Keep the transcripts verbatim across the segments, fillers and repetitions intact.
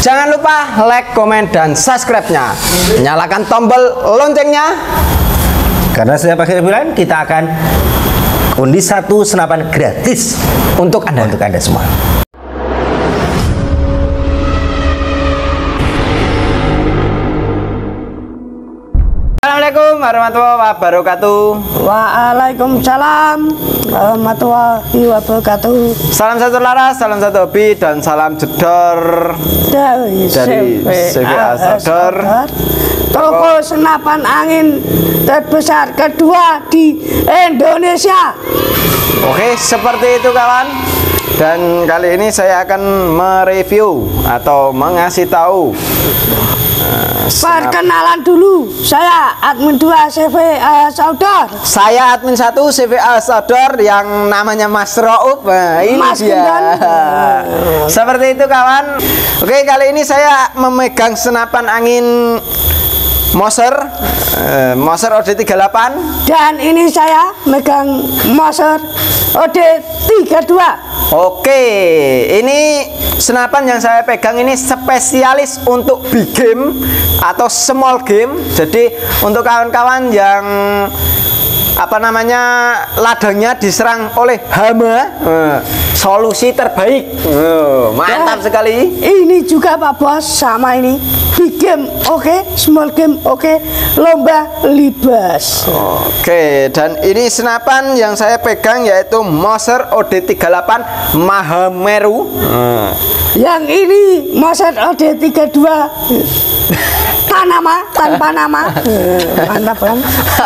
Jangan lupa like, komen, dan subscribe-nya. Nyalakan tombol loncengnya. Karena setiap akhir bulan kita akan undi satu senapan gratis Untuk Anda. untuk Anda semua. Assalamualaikum warahmatullahi wabarakatuh. Waalaikumsalam warahmatullahi wabarakatuh. Salam satu laras, salam satu hobi, dan salam jedor Dari dari C V A Sodor, toko senapan angin terbesar kedua di Indonesia. Oke, seperti itu kawan. Dan kali ini saya akan mereview atau mengasih tahu uh, Perkenalan dulu, saya admin dua C V A Sodor. Saya admin satu C V A Sodor yang namanya Mas Roub. Nah, ini Mas dia. Gendon. Seperti itu kawan. Oke, kali ini saya memegang senapan angin Moser uh, Moser O D tiga puluh delapan. Dan ini saya megang Moser O D tiga puluh dua. Oke, ini senapan yang saya pegang ini spesialis untuk big game atau small game. Jadi untuk kawan-kawan yang apa namanya ladangnya diserang oleh hama, eh, solusi terbaik. Eh, mantap Dan sekali. Ini juga Pak Bos, sama ini big game oke, okay. Small game oke, okay. Lomba libas. Oke, dan ini senapan yang saya pegang yaitu Moser O D tiga puluh delapan Mahameru. Eh. Yang ini Moser O D tiga puluh dua Tanama, tanpa nama. Eh, Mantap kan?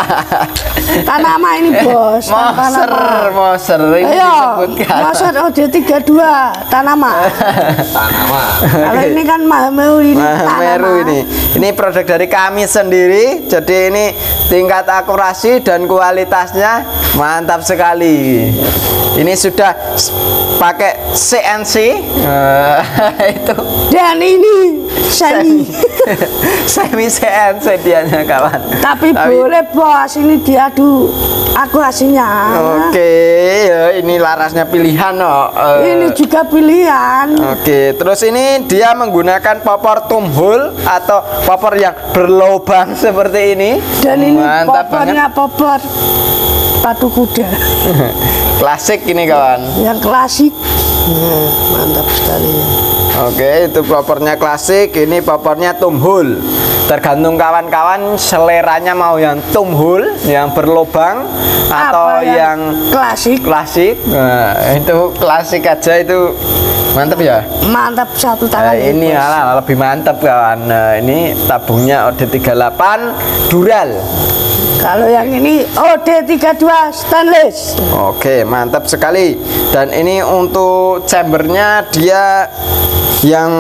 Tanama ini bos, tanpa Moser, nama. Moser ini Ayo, disebutkan. Moser O D tiga puluh dua Tanama. Tanama. Kalau ini kan Mahameru ini Mahameru Tanama. ini. Ini produk dari kami sendiri. Jadi ini tingkat akurasi dan kualitasnya mantap sekali. Ini sudah s- pakai C N C. Eh, itu Dan ini semi. semi C N C dianya kawan. Tapi boleh bos, ini diadu akurasinya. Oke, ya, ini larasnya pilihan no. Eh, Ini juga pilihan. Oke, terus ini dia menggunakan popor tumhole atau popor yang berlubang seperti ini. Dan ini Mantap popornya popor patu kuda. banget. Klasik ini kawan. Yang klasik. Nah, mantap sekali. Oke, itu popornya klasik, ini popornya tumhole. Tergantung kawan-kawan seleranya mau yang tumhole, yang berlubang atau Apa yang klasik? klasik. Nah, itu klasik aja itu mantap ya. Mantap satu Nah, tangan. ini bos. malah lebih mantap kawan. Nah, ini tabungnya O D tiga puluh delapan Dural. Kalau yang ini O D tiga puluh dua stainless. Oke, mantap sekali. Dan ini untuk chambernya dia yang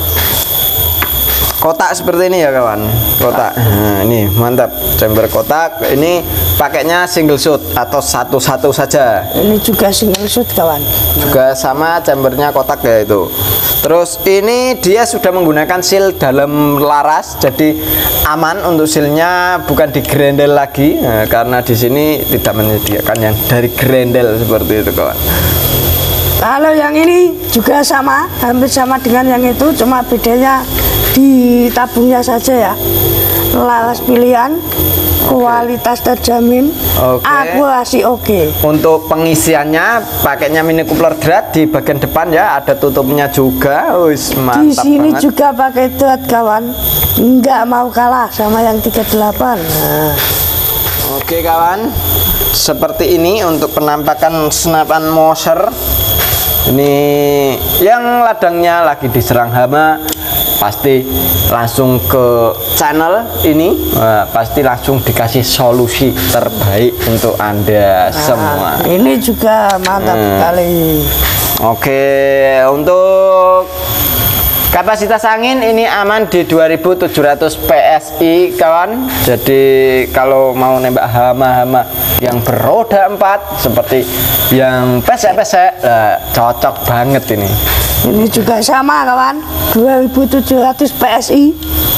kotak seperti ini ya kawan. Kotak. Nah, ini mantap. Chamber kotak. Ini pakainya single shot atau satu-satu saja. Ini juga single shoot kawan. Juga sama chambernya kotak ya itu. Terus ini dia sudah menggunakan seal dalam laras, jadi aman untuk sealnya, bukan di grendel lagi. Nah, karena di sini tidak menyediakan yang dari grendel seperti itu kawan. Kalau yang ini juga sama, hampir sama dengan yang itu, cuma bedanya di tabungnya saja ya. Laras pilihan, kualitas terjamin, Oke. akurasi oke. Untuk pengisiannya pakainya mini coupler drat di bagian depan ya, ada tutupnya juga. Wis Di mantap sini banget. juga pakai drat kawan, nggak mau kalah sama yang tiga puluh delapan. Nah, Oke kawan, seperti ini untuk penampakan senapan Moser. Ini yang ladangnya lagi diserang hama pasti langsung ke channel ini. Wah, pasti langsung dikasih solusi terbaik untuk Anda semua. ini juga mantap Hmm. sekali. Oke, untuk kapasitas angin ini aman di dua ribu tujuh ratus P S I kawan. Jadi kalau mau nembak hama-hama yang beroda empat seperti yang pesek-pesek, nah, cocok banget ini. Ini juga sama kawan, dua ribu tujuh ratus P S I.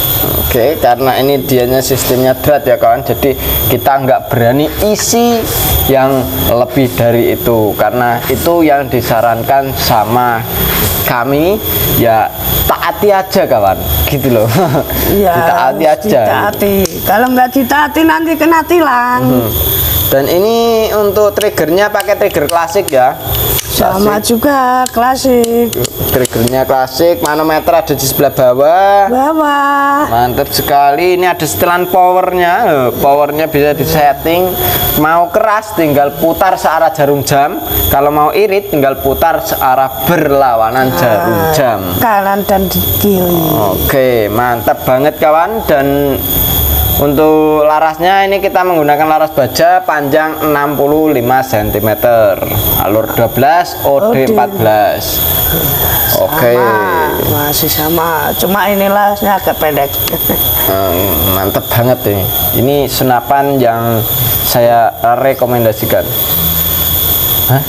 Oke, karena ini dianya sistemnya drat ya kawan, jadi kita nggak berani isi yang lebih dari itu, karena itu yang disarankan sama kami ya, taati aja kawan, gitu loh. Iya, ditaati aja. Ditaati. Kalau nggak ditaati nanti kena tilang. Hmm. Dan ini untuk triggernya pakai trigger klasik ya. Sama Klasik. juga klasik. Triggernya klasik, manometer ada di sebelah bawah. Bawah. Mantap sekali. Ini ada setelan powernya. Eh, Powernya bisa disetting. Mau keras tinggal putar searah jarum jam. Kalau mau irit tinggal putar searah berlawanan jarum jam. Kanan dan kiri. Oke, mantap banget kawan. Dan untuk larasnya ini kita menggunakan laras baja panjang enam puluh lima sentimeter, alur dua belas, O D empat belas. Oke. Sama, masih sama, cuma ini larasnya agak pendek. Hmm, mantep banget ini. Ini senapan yang saya rekomendasikan. Hah?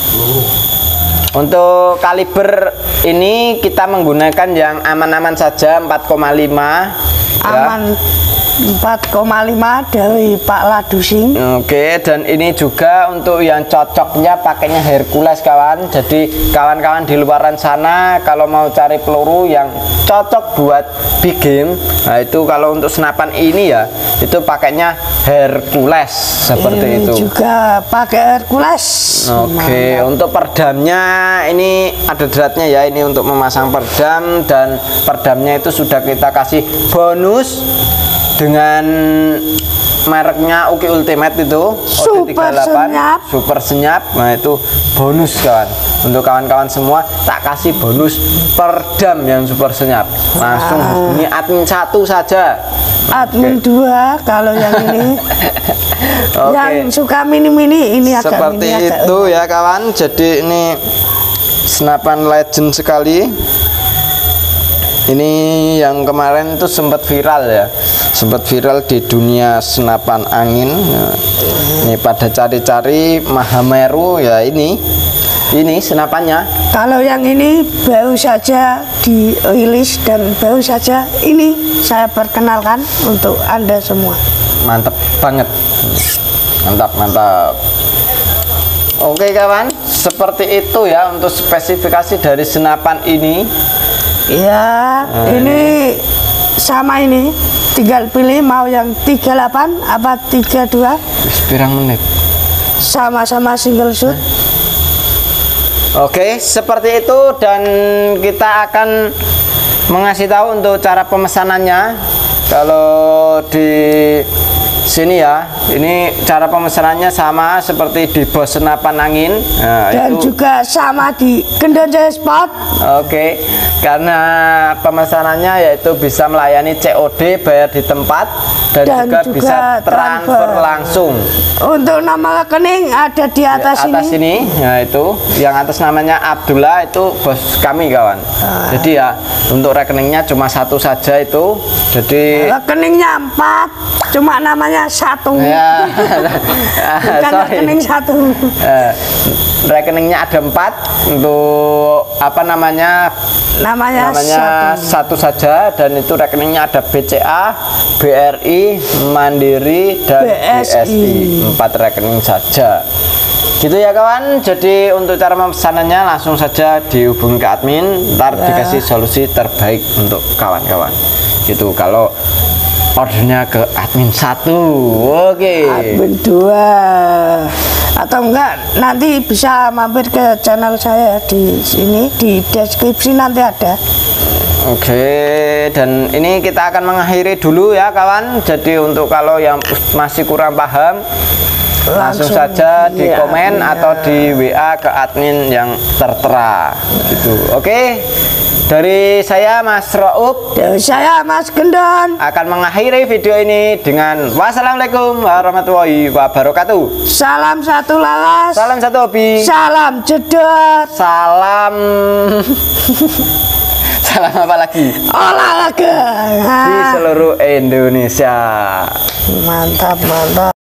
Untuk kaliber ini kita menggunakan yang aman-aman saja, empat koma lima. Aman. empat koma lima dari Pak Ladusing. Oke, dan ini juga untuk yang cocoknya pakainya Hercules kawan. Jadi kawan-kawan di luaran sana kalau mau cari peluru yang cocok buat big game, nah itu kalau untuk senapan ini ya itu pakainya Hercules seperti ini itu. juga pakai Hercules. Oke, Mantap. untuk perdamnya ini ada dratnya ya, ini untuk memasang perdam, dan perdamnya itu sudah kita kasih bonus dengan mereknya Uki Ultimate itu O D tiga puluh delapan Senyap. super senyap. Nah itu bonus kawan, untuk kawan-kawan semua tak kasih bonus perdam yang super senyap. Langsung hubungi admin satu saja, Admin dua kalau yang ini. Oke. Yang suka mini-mini ini agak Seperti mini, agak itu ya kawan. Jadi ini senapan legend sekali. Ini yang kemarin itu sempat viral ya, sempat viral di dunia senapan angin. Nah, ini pada cari-cari Mahameru ya, ini ini senapannya. Kalau yang ini baru saja dirilis dan baru saja ini saya perkenalkan untuk Anda semua. Mantap banget, mantap mantap. Oke kawan, seperti itu ya untuk spesifikasi dari senapan ini. Ya, Nah, ini sama ini. Tinggal pilih mau yang tiga puluh delapan apa tiga puluh dua. Wis pirang menit. Sama-sama single shoot. Oke, seperti itu, dan kita akan mengasih tahu untuk cara pemesanannya. Kalau di sini ya, ini cara pemesanannya sama seperti di Bos Senapan Angin. Nah, Dan itu. juga sama di Kendon Jaya Sport. Oke, karena pemesanannya yaitu bisa melayani C O D, bayar di tempat, dan, Dan juga, juga bisa transfer transfer. langsung. Untuk nama rekening ada di atas, Atas ini. ini, ya itu, yang atas namanya Abdullah, itu bos kami kawan. Ah. Jadi ya untuk rekeningnya cuma satu saja itu. Jadi Rekeningnya empat, cuma namanya satu. ya, Bukan sorry. rekening satu. Eh, rekeningnya ada empat, untuk apa namanya? Namanya, namanya satu. satu saja, dan itu rekeningnya ada B C A, B R I, Mandiri, dan B S I. B S I. Empat rekening saja. Gitu ya kawan. Jadi untuk cara pemesanannya langsung saja dihubungi ke admin, ntar Ya. dikasih solusi terbaik untuk kawan-kawan. Gitu kalau ordernya ke admin satu. Oke. Admin dua. Atau enggak nanti bisa mampir ke channel saya di sini, di deskripsi nanti ada. Oke, dan ini kita akan mengakhiri dulu ya kawan. Jadi untuk kalau yang masih kurang paham, langsung, Langsung saja di iya, komen iya. atau di W A ke admin yang tertera gitu. Oke, dari saya Mas Raub Dari saya Mas Gendon. akan mengakhiri video ini dengan wassalamualaikum warahmatullahi wabarakatuh. Salam satu laras. Salam satu hobi. Salam jedot. Salam salam apa lagi Olahraga. di seluruh Indonesia. Mantap, mantap.